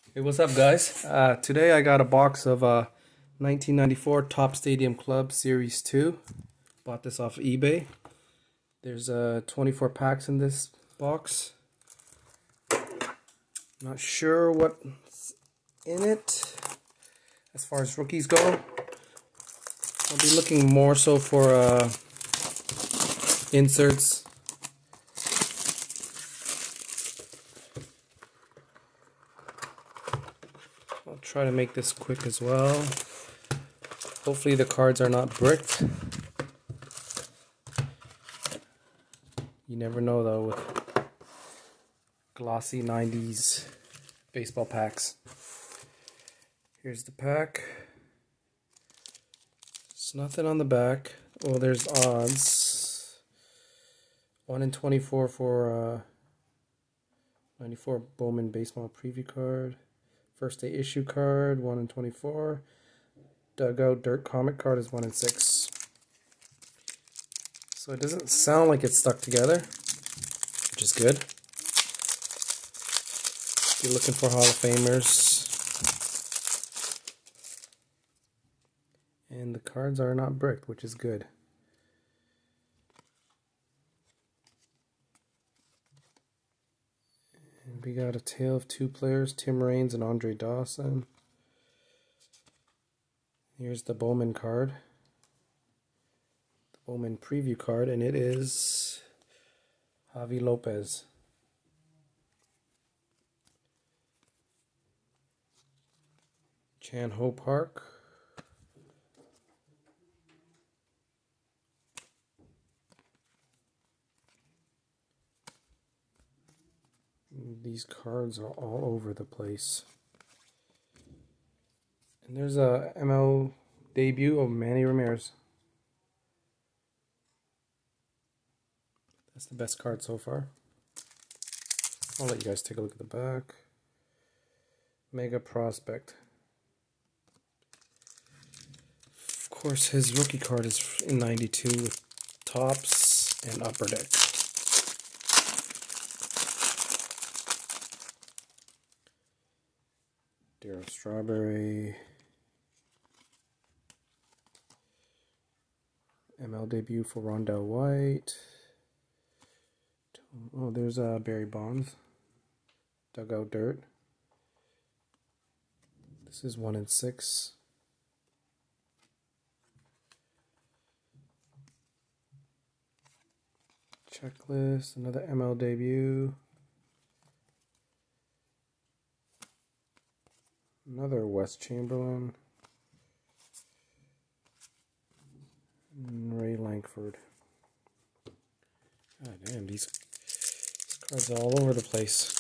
Hey, what's up, guys? Today I got a box of 1994 Topps Stadium Club Series 2. Bought this off eBay. There's 24 packs in this box. Not sure what's in it as far as rookies go. I'll be looking more so for inserts. I'll try to make this quick as well. Hopefully the cards are not bricked. You never know though with glossy 90s baseball packs. Here's the pack. There's nothing on the back. Well, there's odds. 1 in 24 for 94 Bowman baseball preview card. First day issue card, 1 in 24. Dugout dirt comic card is 1 in 6. So it doesn't sound like it's stuck together, which is good. If you're looking for Hall of Famers. And the cards are not bricked, which is good. And we got a tale of two players, Tim Raines and Andre Dawson. Here's the Bowman card. The Bowman preview card, and it is Javi Lopez. Chan Ho Park. These cards are all over the place. And there's a ML debut of Manny Ramirez. That's the best card so far. I'll let you guys take a look at the back. Mega Prospect. Of course, his rookie card is in 92 with Topps and Upper Deck. Darryl Strawberry. ML debut for Rondell White. Oh, there's Barry Bonds. Dugout Dirt. This is 1 in 6. Checklist. Another ML debut. Another West Chamberlain. And Ray Lankford. God damn, these cards are all over the place.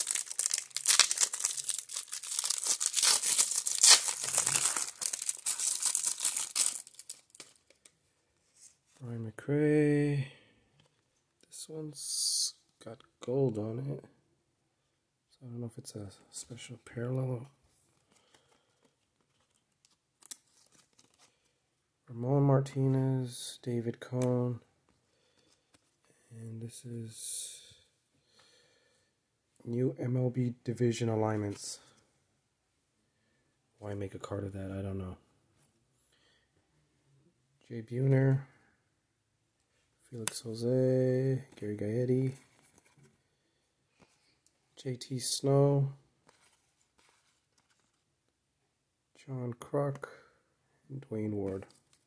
Brian McRae. This one's got gold on it. So I don't know if it's a special parallel. Ramon Martinez, David Cone, and this is new MLB division alignments. Why make a card of that? I don't know. Jay Buhner, Felix Jose, Gary Gaetti, JT Snow, John Kruk, and Dwayne Ward.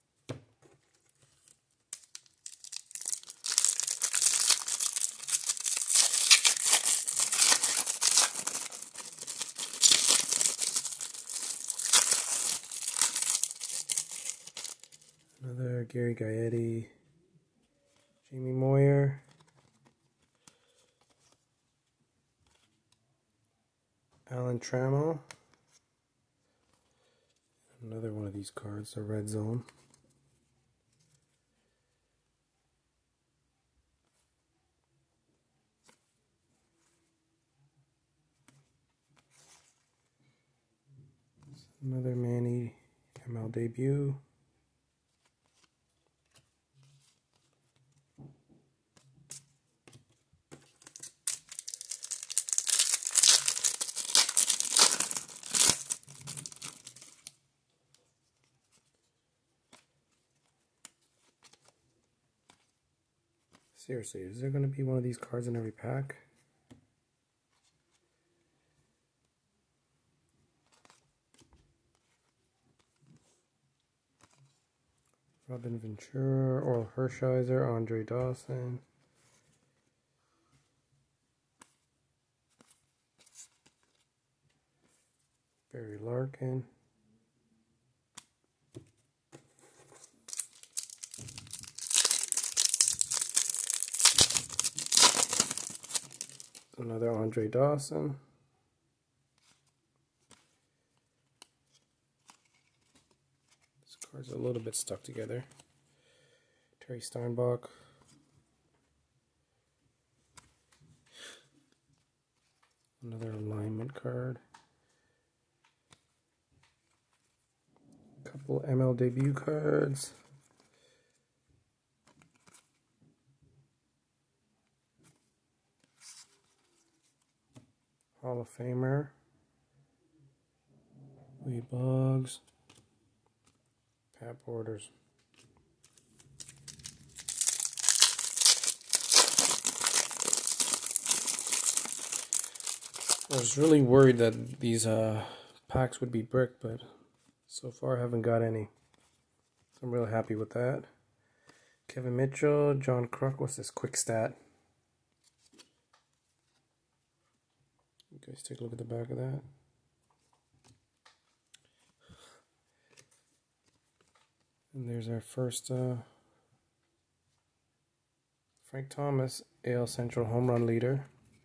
Another Gary Gaetti, Jamie Moyer, Alan Trammell, another one of these cards, the Red Zone. Another Manny ML debut. Seriously, is there going to be one of these cards in every pack? Robin Ventura, Oral Hershiser, Andre Dawson. Barry Larkin. Another Andre Dawson. This card's a little bit stuck together. Terry Steinbach. Another alignment card. Couple ML debut cards. Hall of Famer. Lee Boggs. Pat Borders. I was really worried that these packs would be brick, but so far I haven't got any. So I'm really happy with that. Kevin Mitchell, John Kruk. What's this quick stat? You guys take a look at the back of that. And there's our first Frank Thomas, AL Central home run leader.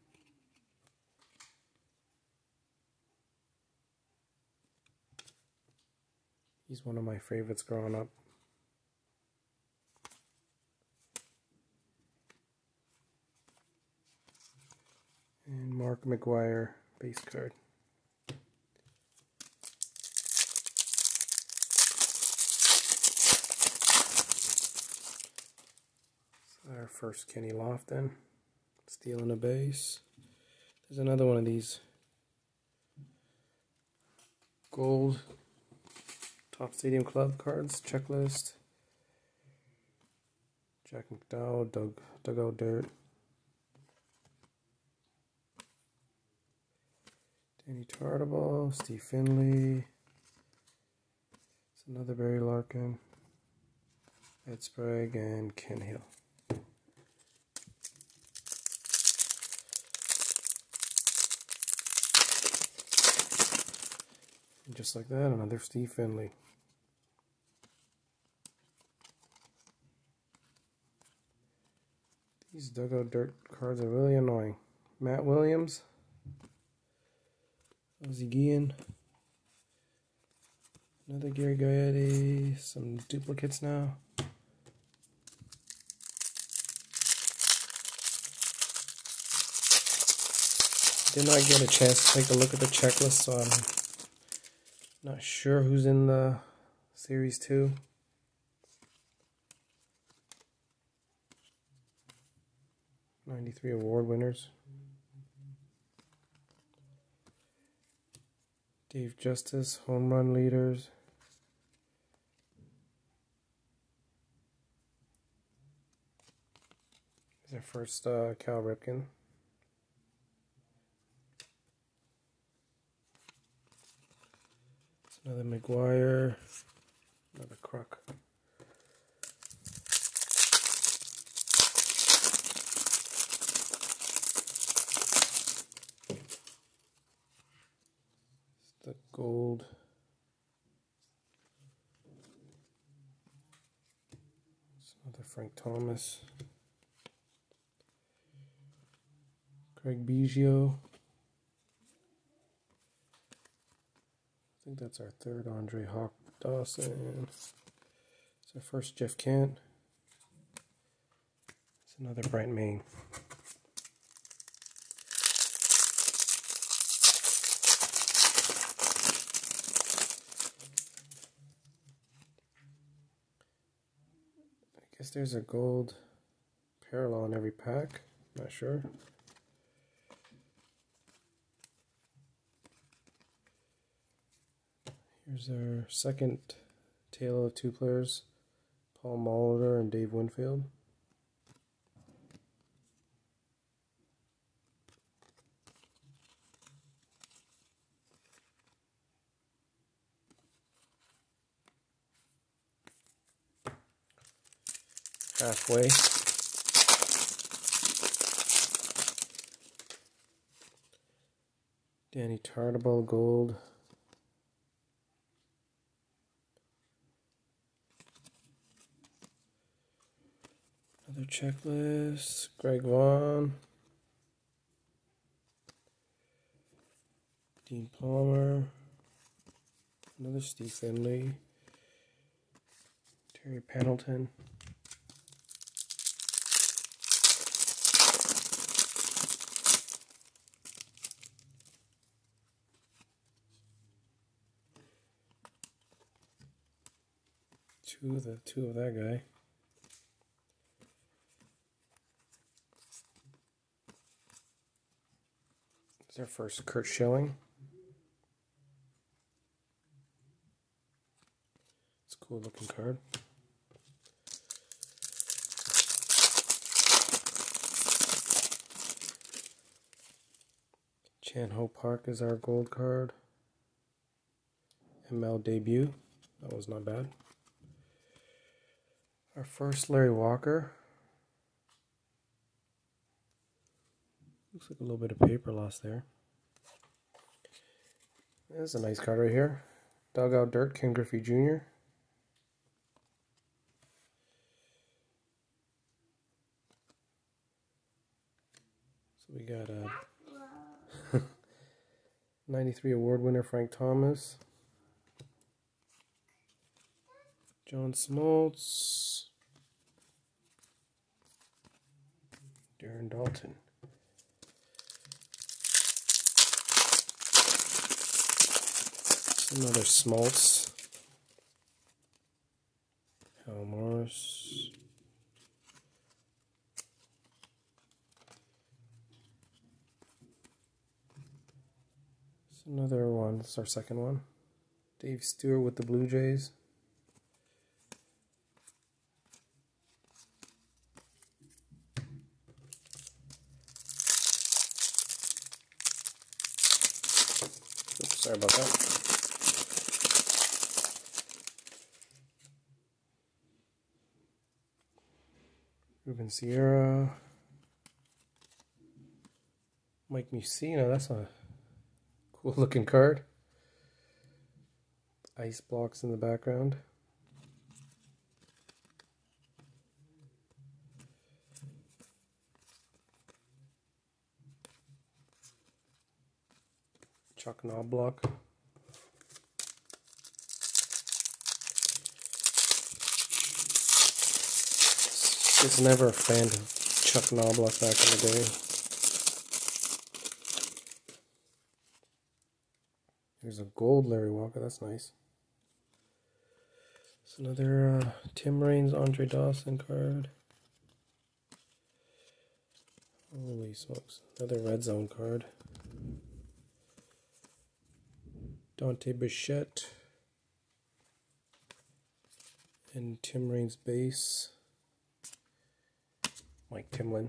He's one of my favorites growing up. And Mark McGwire base card. Our first Kenny Lofton, stealing a base. There's another one of these gold Top Stadium Club cards, checklist. Jack McDowell, Dugout Dirt. Danny Tartabull, Steve Finley. It's another Barry Larkin, Ed Sprague, and Ken Hill. And just like that, another Steve Finley. These Dugout Dirt cards are really annoying. Matt Williams, Ozzie Guillen, another Gary Gaetti, some duplicates now. Did not get a chance to take a look at the checklist, so I'm not sure who's in the Series 2. '93 award winners. Dave Justice, home run leaders. Here's our first Cal Ripken. It's another McGwire, another Kruk. The gold. It's another Frank Thomas. Craig Biggio. I think that's our third Andre Hawk Dawson. It's our first Jeff Kent. It's another Brent Mayne. I guess there's a gold parallel in every pack. Not sure. Here's our second tale of two players, Paul Molitor and Dave Winfield. halfway. Danny Tartabull gold. Another checklist. Greg Vaughn. Dean Palmer. Another Steve Finley. Terry Pendleton. Two of that guy. It's our first Curt Schilling. It's a cool looking card. Chan-Ho Park is our gold card. ML debut. That was not bad. Our first Larry Walker. Looks like a little bit of paper loss there. There's a nice card right here. Dugout Dirt, Ken Griffey Jr. So we got a 93 award winner Frank Thomas. John Smoltz. Darren Dalton. Another Smoltz. Hal Morris. Another one. This is our second one. Dave Stewart with the Blue Jays. Oops, sorry about that. Ruben Sierra. Mike Mussina. That's a cool looking card. Ice blocks in the background. Chuck Knobloch. Was never a fan of Chuck Knobloch back in the day. There's a gold Larry Walker, that's nice. It's another Tim Raines, Andre Dawson card. Holy smokes, another Red Zone card. Dante Bichette. And Tim Raines base. Mike Timlin.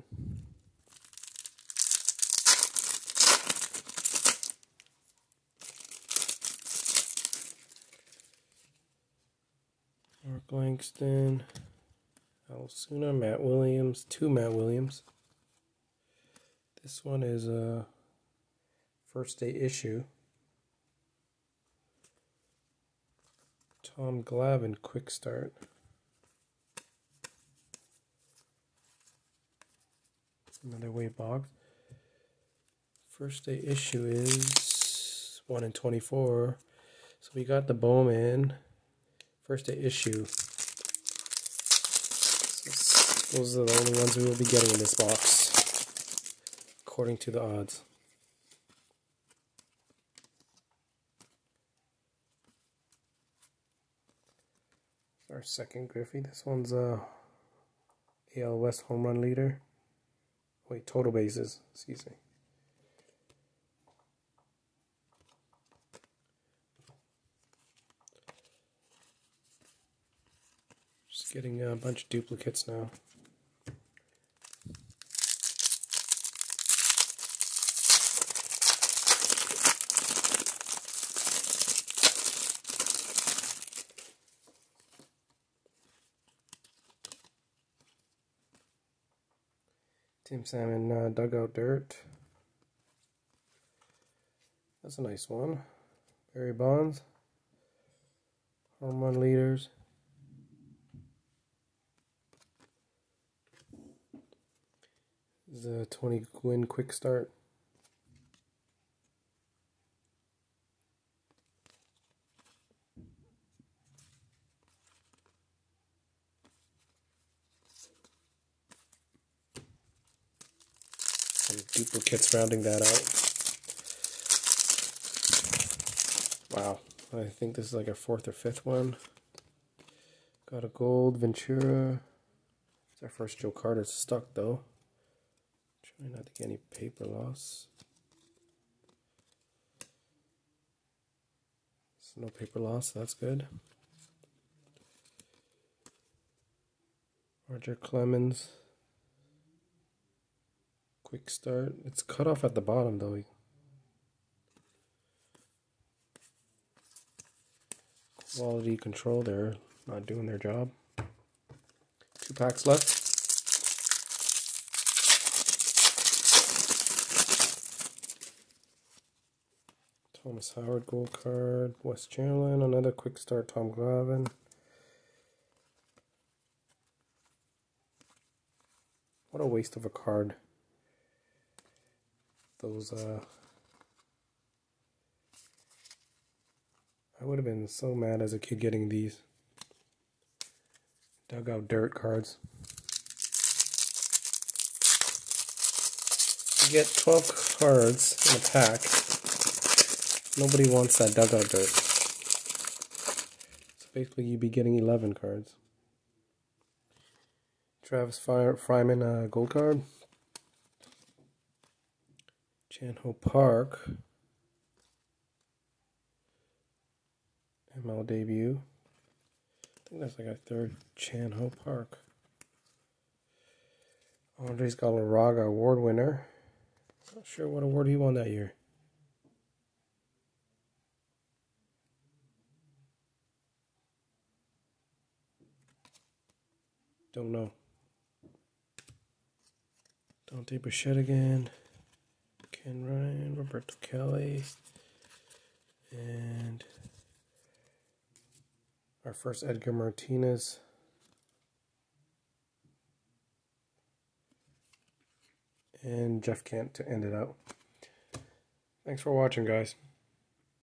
Mark Langston. Alsuna, Matt Williams. Two Matt Williams. This one is a first day issue. Tom Glavine, quick start. Another weight box. First day issue is 1 in 24. So we got the Bowman. First day issue. So those are the only ones we will be getting in this box, according to the odds. Our second Griffey. This one's AL West home run leader. Wait, total bases. Excuse me. Just getting a bunch of duplicates now. Tim Salmon Dugout Dirt. That's a nice one. Barry Bonds. Home run leaders. This is a Tony Gwynn quick start. Some duplicates rounding that out. Wow, I think this is like a 4th or 5th one. Got a gold Ventura. It's our first Joe Carter stuck though. Trying not to get any paper loss. So no paper loss, that's good. Roger Clemens. Quick start. It's cut off at the bottom though. Quality control, they're not doing their job. 2 packs left. Thomas Howard gold card. West Chamberlain, another quick start. Tom Glavine. What a waste of a card. Those I would have been so mad as a kid getting these Dugout Dirt cards. You get 12 cards in a pack. Nobody wants that Dugout Dirt. So basically you'd be getting 11 cards. Travis Fryman gold card. Chan-Ho Park. ML debut. I think that's like a 3rd Chan-Ho Park. Andres Galarraga award winner. Not sure what award he won that year. Don't know. Dante Bichette again. Ken Ryan, Roberto Kelly, and our first Edgar Martinez. And Jeff Kent to end it out. Thanks for watching, guys.